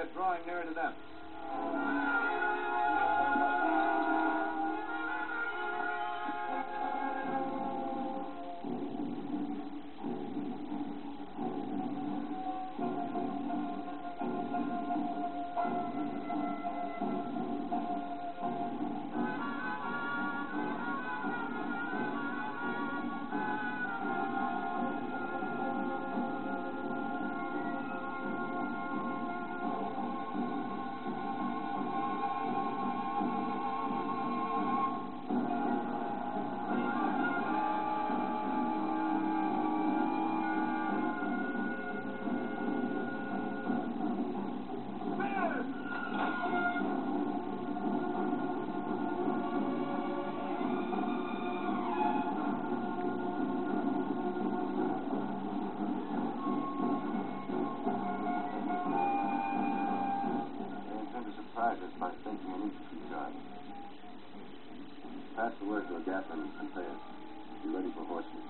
are drawing nearer to them. By stationing an infantry charge. Pass the word to a gatling and prepare. Be ready for horsemen.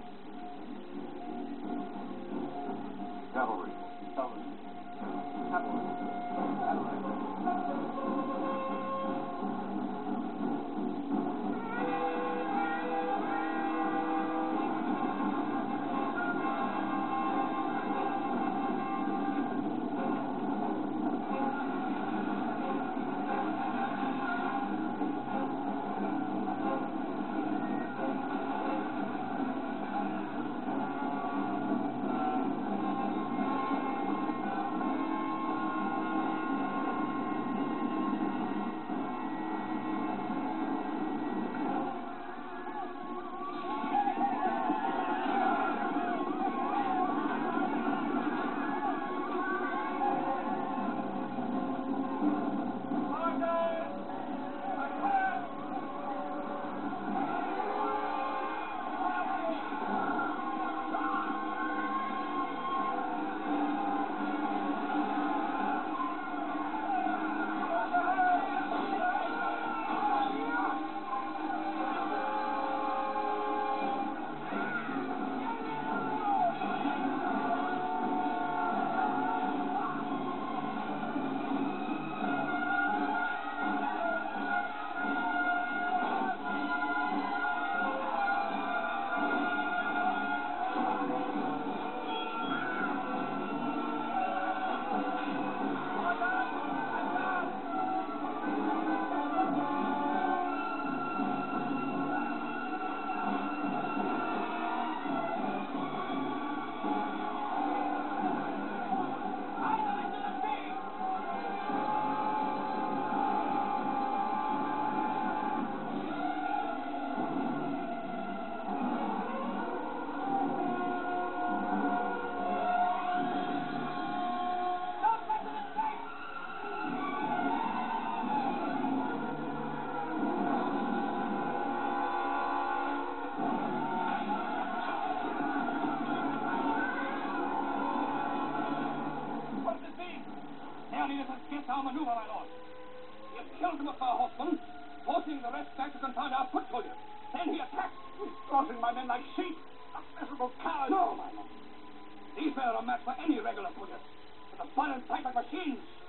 Cavalry. Cavalry. Cavalry. Against our maneuver, my lord. He has killed some of our horsemen, forcing the rest back to confound our foot soldiers. Then he attacked, slaughtering my men like sheep. A miserable coward. No, my lord. These men are a match for any regular soldiers. But the Spartans fight like machines.